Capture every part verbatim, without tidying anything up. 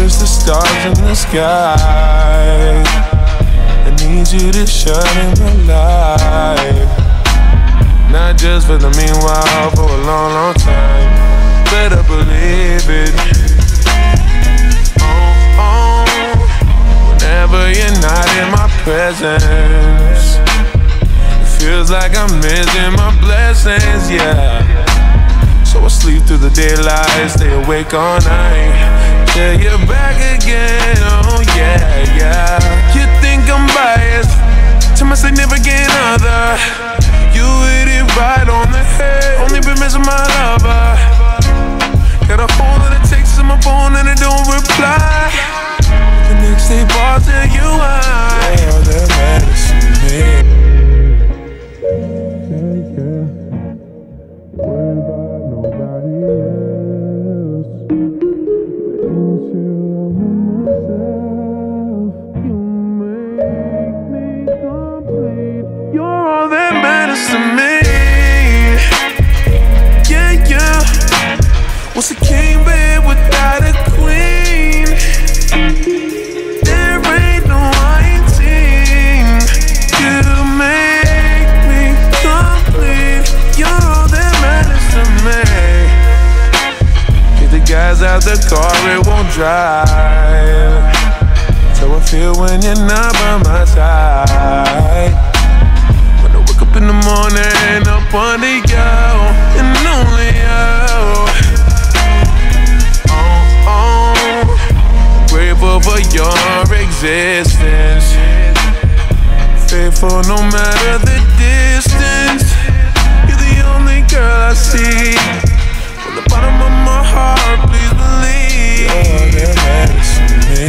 just the stars in the sky. I need you to shine in my life. Not just for the meanwhile, for a long, long time. Better believe it. Oh, oh. Whenever you're not in my presence, it feels like I'm missing my blessings, yeah. So I sleep through the daylight, stay awake all night, till you're back again, oh yeah, yeah. You think I'm biased to my significant other. You hit it right on the head, only been missing my lover. Got a whole lot of texts on my phone and I don't reply. The next day falls to you, I all that matters to me. Yeah, yeah. Worried about nobody else. Until I'm in myself, you make me complete. You're all that matters to me. Yeah, yeah. What's a king bed without a queen? There ain't no waiting. You make me complete. You're all that matters to me. Get the guys out the car, it won't drive. So I feel when you're not by my side. When I wake up in the morning, up under you, and only you. Oh, oh. Grateful for your existence. Faithful no matter the distance. You're the only girl I see. From the bottom of my heart, please believe. You're all that matters to me.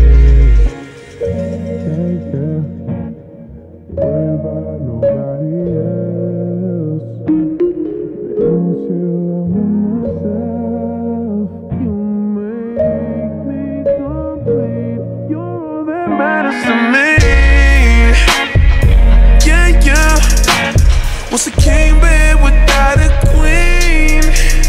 Yeah, yeah. Worried about nobody else. Until I'm in myself, you make me complete. You're all that matters to me. Yeah, yeah. What's a king bed without a queen?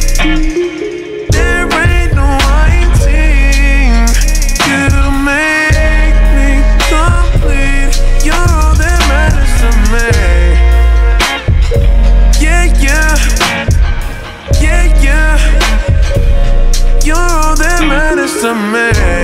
There ain't no waiting. You make me complete. You're all that matters to me. Yeah, yeah. Yeah, yeah. You're all that matters to me.